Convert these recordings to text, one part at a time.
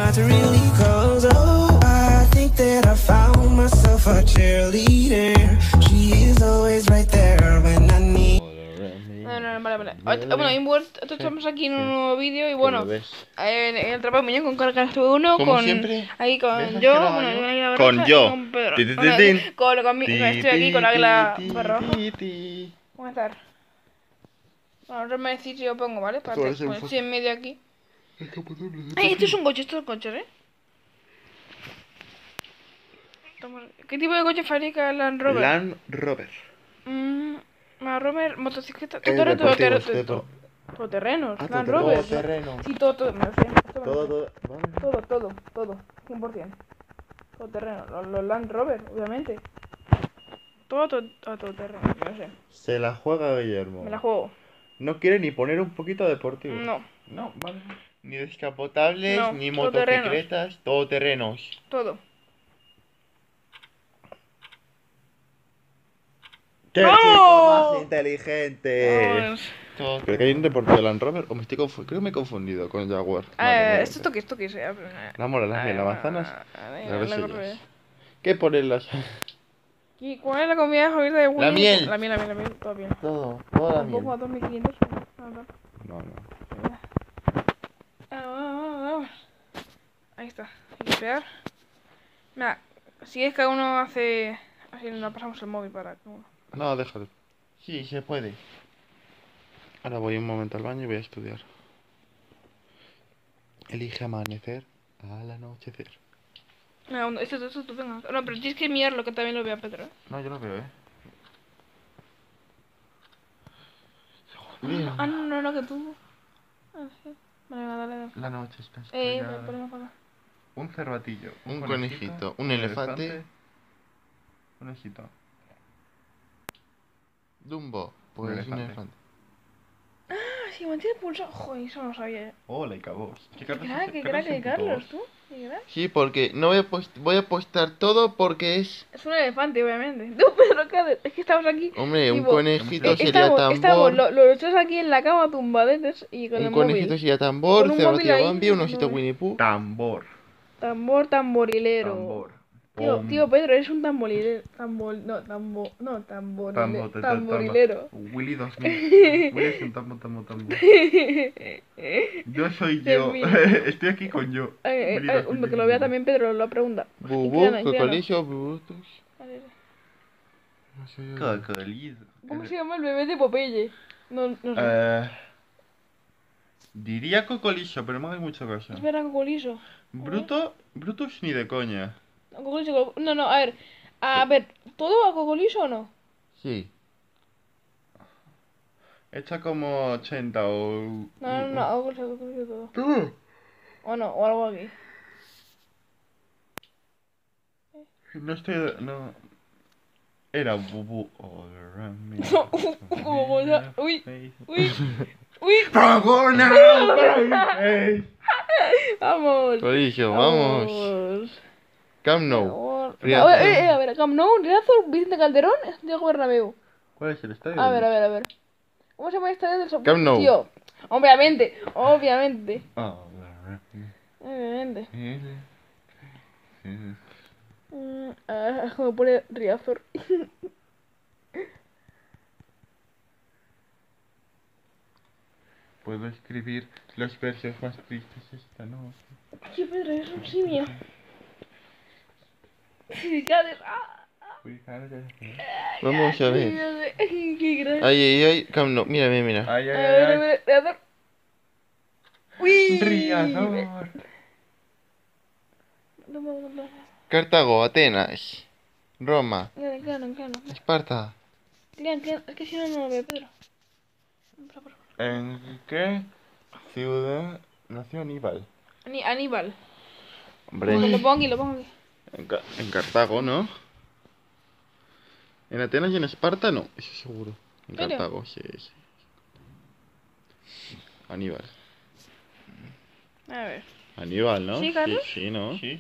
not to really close. Oh, I think that I found myself a cheerleader. She is always right there when I need. No, vale. Bueno, Inward, estamos aquí en un nuevo vídeo y bueno, el trapo de muñeco con Carcas 1, como con siempre, ahí con yo, bueno, con Águila Barroja con yo, y con Pedro. Estoy aquí con Águila Barroja. ¿Cómo estar? Bueno, ahora me decís si yo pongo, ¿vale? Para que estoy en medio aquí. Ay, esto es un coche, ¿eh? ¿Qué tipo de coche fabrica Land Rover? Land Rover. Land Rover, motocicleta, todoterrenos, Land Rover. Todoterreno. Sí, todo, me lo sé. Todo, 100%. Todoterreno, los Land Rover, obviamente. Todo todoterreno, me lo sé. Se la juega Guillermo. Me la juego. No quiere ni poner un poquito deportivo. No. No, vale. Ni descapotables, No, ni todoterrenos. motocicletas, todoterrenos. Todo. ¡Qué ¡Vamos! chico más inteligente! Vamos. ¿Creo que hay un deporte de Land Rover? ¿O me estoy confundido? Creo que me he confundido con el Jaguar. Esto toques. La mora, las miel, las manzanas, las Rover. grosellas. ¿Qué ponen las...? ¿Y cuál es la comida favorita de Willy? La miel. La miel, todo bien. Toda la Un miel. poco a 2500. No. Vamos. Ahí está. Hay que esperar. Mira, si es que uno hace... Así nos pasamos el móvil para que uno... No, déjalo. Sí, se puede. Ahora voy un momento al baño y voy a estudiar. Elige amanecer al anochecer. No, esto venga. No, pero tienes que mirarlo, que también lo vea Pedro, ¿eh? No, yo lo veo, No, que tú... Vale, dale. La noche está Me estrellada. ponemos para acá. Un cervatillo, un conejito, un elefante, un ojito. Dumbo, pues un elefante. Ah, sí, mantiene pulso. Joder, eso no lo sabía. Hola, y cabos. Qué crack, Carlos, tú. Sí, porque no voy a apostar todo porque es... Es un elefante, obviamente. No, pero ¿qué? Es que estamos aquí. Hombre, un tipo, conejito sería tambor. Estamos los dos aquí en la cama tumbadetes y con un el conejito móvil. sería tambor, Con un cervatillo móvil ahí, Bambi, un con osito móvil. Winnie Pooh. Tambor. Tamborilero. Tío, Pedro, eres un tamborilero. Tamborilero. Willy 2000. Willy es un tambo. Yo soy yo. Estoy aquí con yo. Que lo vea también Pedro, lo pregunta. Bubú, cocolizo, bubutos. Cocolizo. ¿Cómo se llama el bebé de Popeye? No sé. Diría cocolizo, pero no hay mucho caso. Espera, cocolizo. Brutus ni de coña. Cocolizo, no, a ver, ¿todo a cocolizo o no? Sí. Echa como 80 o... No, a cocolizo todo. ¿Tú? O no, o algo aquí. No estoy... No... Era bubú. Uy. Vamos. Colegio, vamos. Camp Nou. A ver, Camp Nou, Riazor, Vicente Calderón, Diego Bernabéu. ¿Cuál es el estadio? A ver. ¿Cómo se llama el estadio del Camp Nou. Tío, obviamente. Obviamente. Como pone Riazor. Puedo escribir los versos más tristes esta noche. ¿Qué Pedro? Es un simio. Vamos a ver. Qué grande. Ay, Camp Nou. Mira. Ay. A ver, Riazor. Uy. Riazor. No. Cartago, Atenas, Roma, Claro. Esparta. Es que si no lo veo, Pedro. ¿En qué ciudad nació Aníbal? Aníbal. Hombre, Lo pongo aquí. en Cartago, ¿no? En Atenas y en Esparta no, eso seguro. En ¿Serio? Cartago, sí. Aníbal. A ver. Aníbal, ¿no? ¿Sí, Carlos? Sí, ¿no? Sí.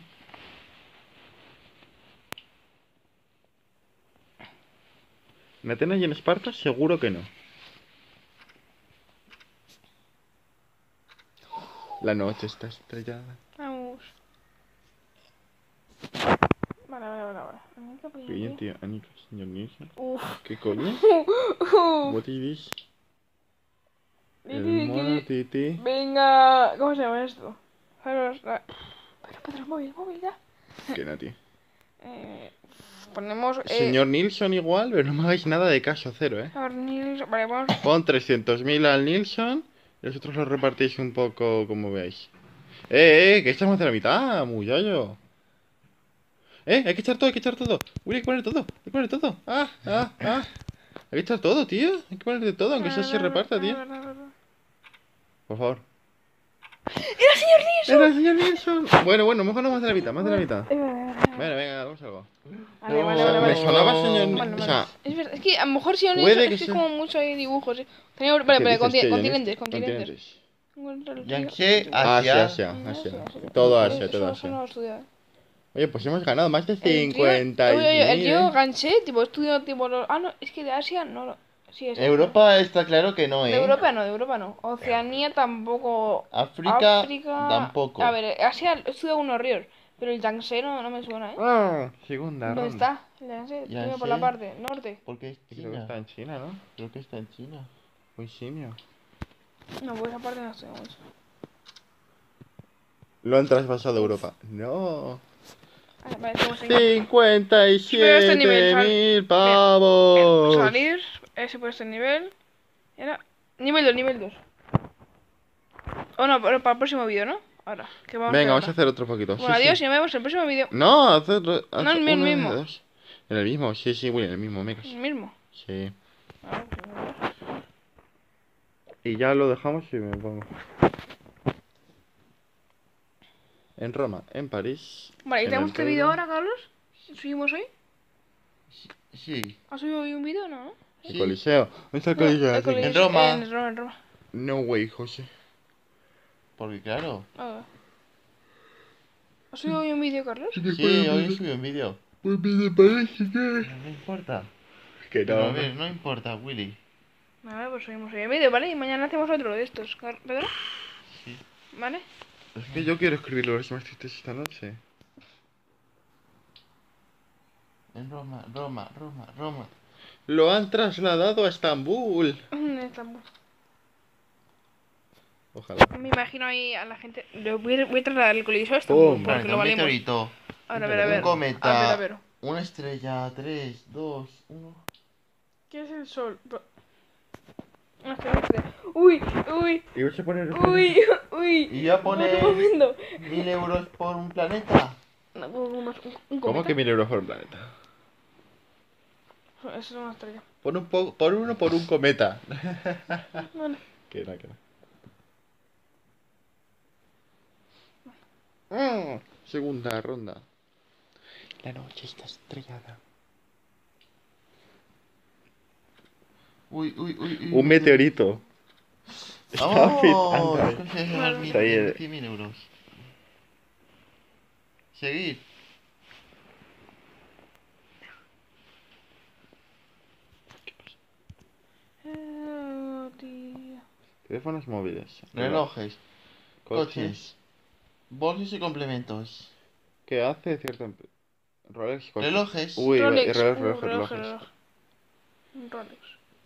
En Atenas y en Esparta seguro que no. La noche está estrellada. Vamos. Vale. Pequeño tío, Anika, señor Nilsson. Uf. ¿Qué coño? What is this? El mono titi. Venga, ¿cómo se llama esto? Pedro, móvil, ya. ¿Qué no, tío? Ponemos... Señor Nilsson igual, pero no me hagáis nada de caso, cero, ¿eh? A ver, vale, vamos... Pon 300.000 al Nilsson y vosotros lo repartís un poco como veáis. Que echamos de la mitad, muchacho. Hay que echar todo, hay que echar todo. Uy, hay que poner todo, hay que poner todo. Hay que echar todo, tío. Hay que poner de todo, aunque eso se reparta, tío. Por favor. ¡Era el señor Nilsson! ¡Era el señor Nilsson! Bueno, mejor no más de la mitad, más de la mitad. Bueno, venga, vamos a algo. Vale. Me sonaba el señor Nilsson. O sea, es verdad, es que a lo mejor señor puede Nilsson que es que sea- como mucho hay dibujos. Vale, continentes. Yangtze, Asia. Todo Asia, todo Eso no lo he Asia. estudiado. Oye, pues hemos ganado más de El tío- 50 Oye, el tío Ganché, tipo, estudió tipo los... Ah, no, es que de Asia no lo... Sí, es Europa está claro que no, De ¿eh? Europa no. Oceanía tampoco. África tampoco. A ver, Asia estudia unos ríos, pero el Yangtze no me suena, ¿eh? Segunda ¿Dónde ronda. está? El Yangtze, Yangtze. dime por la parte norte. Porque es Creo que China. está en China, ¿no? Creo que está en China. Muy simio. No, pues esa parte no estoy mucho. Lo han traspasado a Europa. No. Vale, tenemos ahí. 57.000 pavos. Salir, ese puede ser nivel. Era. Nivel 2. Pero para el próximo vídeo, ¿no? Ahora, que vamos Venga, a vamos a hacer otro poquito. Bueno, adiós y nos vemos en el próximo vídeo. No, haz otro. No, en el mismo. En el mismo, sí, bueno, en el mismo, mecas. El mismo. Sí. Ah, pues, Y ya lo dejamos y me pongo. En Roma, en París. Vale, ¿y en tenemos el este vídeo Cairo, ahora, Carlos? ¿Subimos hoy? Sí. ¿Has subido hoy un vídeo, no? El Sí. Coliseo. ¿Dónde está el Coliseo? El Coliseo- En Roma. En Roma. No way, José. Porque claro. Ah. ¿Has subido hoy un vídeo, Carlos? Sí, hoy subí un vídeo. Pues me parece que. No importa. Que Pero a no. ver, no importa, Willy. Vale, pues subimos hoy un vídeo, ¿vale? Y mañana hacemos otro de estos, ¿Pedro? Sí. ¿Vale? Es que yo quiero escribirlo, a ver si me escribiste esta noche. En Roma. Lo han trasladado a Estambul. En Estambul. Ojalá. Me imagino ahí a la gente. Voy a trasladar el Coliseo a Estambul, Pum. porque lo Un valemos. meteorito. Ahora, a ver. Un cometa. A ver. Una estrella. 3, 2, 1. ¿Qué es el sol? Una estrella. Uy. Y voy a poner. Y ya pone ¿Cómo te viendo? 1000 euros por un planeta. No, un ¿Cómo cometa. que 1000 euros por planeta? Eso es una estrella. Pon uno por un cometa. Vale. Que no. Segunda ronda. La noche está estrellada. Uy. Un meteorito. ¡Vamos! Ándale. Es Está ahí. 100.000 euros. Seguir. Tío. Teléfonos móviles. Relojes. Coches. Coches. Bolsos y complementos. ¿Qué hace cierta empresa? Rolex. Coches. Relojes. Uy, Rolex. relojes. Un Rolex.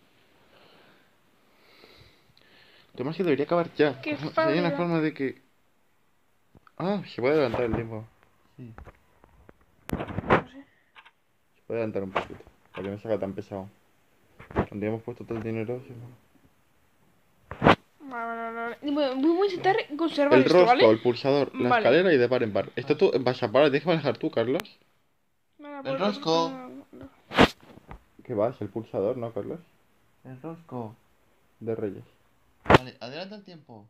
Tema que debería acabar ya. Qué Si hay padre. una forma de que. Se puede adelantar el tiempo. Sí. No sé. Se puede adelantar un poquito. Para que no se haga tan pesado. Cuando hemos puesto todo el dinero. Vale. Voy a intentar conservar El esto, rosco, ¿vale? el pulsador, la Vale. escalera y de par en par. Esto tú vas a parar, tienes que manejar tú, Carlos. El rosco. ¿Qué vas? El pulsador, ¿no, Carlos? El rosco. De Reyes. Vale, adelanta el tiempo.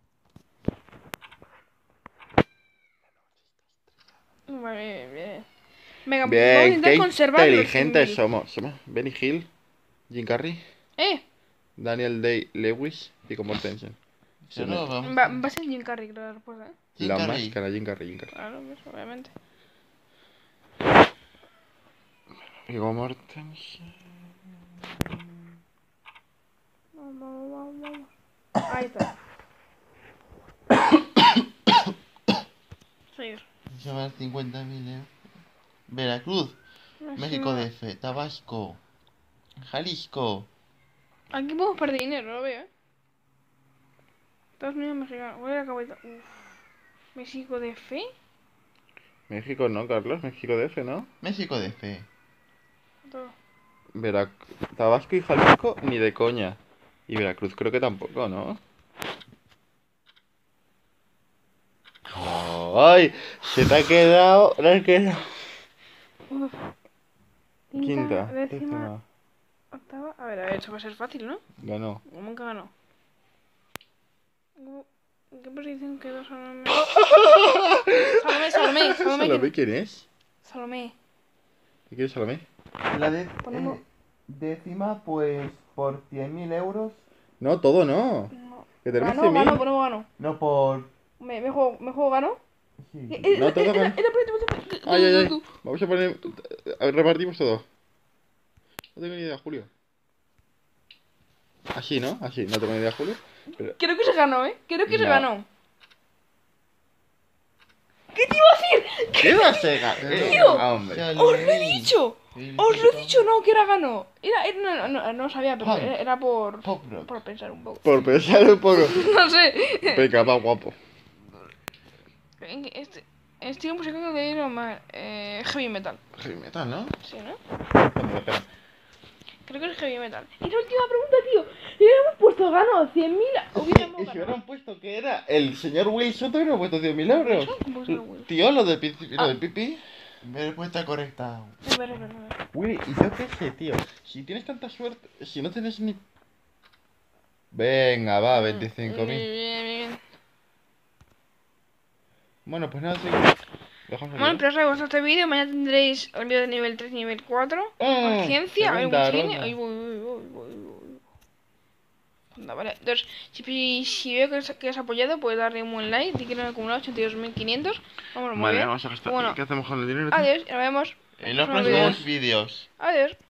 Vale, bien. Venga, vamos a Bien, intentar qué conservar los inteligentes 100.000. somos. Benny Hill, Jim Carrey, Daniel Day-Lewis y Viggo Mortensen. Si no, vamos. Va a ser Jim Carrey, creo, la respuesta, ¿eh? Jim La Carrey. máscara, Jim Carrey. Claro, pues, obviamente. Viggo Mortensen. Vamos. Ahí está. Seguir. Se van 50.000 euros. Veracruz, México DF, Tabasco, Jalisco. Aquí podemos perder dinero, lo veo, Estados Unidos, México. Voy a acabar. México DF. México no, Carlos, México DF, ¿no? México DF. Tabasco y Jalisco ni de coña. Y Veracruz creo que tampoco, ¿no? Oh, ¡ay! Se te ha quedado... Quinta, décima. Octava. A ver, eso va a ser fácil, ¿no? Ganó. Nunca ganó. ¿En qué posición quedó Salomé? Salomé. ¿Salomé quién es? Salomé. ¿Qué quieres, Salomé? La décima, pues, por 100.000 euros. No, todo no. Que tenemos 100.000. Ganó. No, por... ¿Me juego ganó? Sí. No, todo ganó. Ay. Vamos a poner... A ver, repartimos todo. No tengo ni idea, Julio. Así, ¿no? Así, no tengo ni idea, Julio. Pero... Creo que se ganó, Creo que se ganó. ¿Qué te iba a decir? ¿Qué va a ser? Tío, Hombre. ¡os lo he dicho! ¡Os lo he dicho! No, que era ganó. No sabía, pero era por pensar un poco. Por pensar un poco. No sé. Venga, va guapo. Estilo musical de Iron Man. Heavy metal. Heavy metal, ¿no? Sí, ¿no? Espera. Creo que es heavy metal. Y la última pregunta, tío. Si hubiéramos puesto ganó 100.000, hubiéramos Y si hubieran puesto que era el señor Wilson, te hubieran puesto 100.000 euros. ¿Cómo se llama? Tío, lo del pipi. Respuesta correcta. A ver. Willy, y yo qué sé, tío. Si tienes tanta suerte, si no tienes ni... Venga, va, 25.000. Bien. Bueno, pues nada, sí. Bueno, pero os ha gustado este vídeo. Mañana tendréis el vídeo de nivel 3 y nivel 4. Ciencia. A ver, mucha línea. Anda, vale. Entonces, si veo que has apoyado, puedes darle un buen like. Te quiero acumular 82.500. Vamos, muy bien. Vamos a gastar. Bueno, ¿Qué hacemos con el dinero? adiós, nos vemos En los próximos vídeos. Adiós.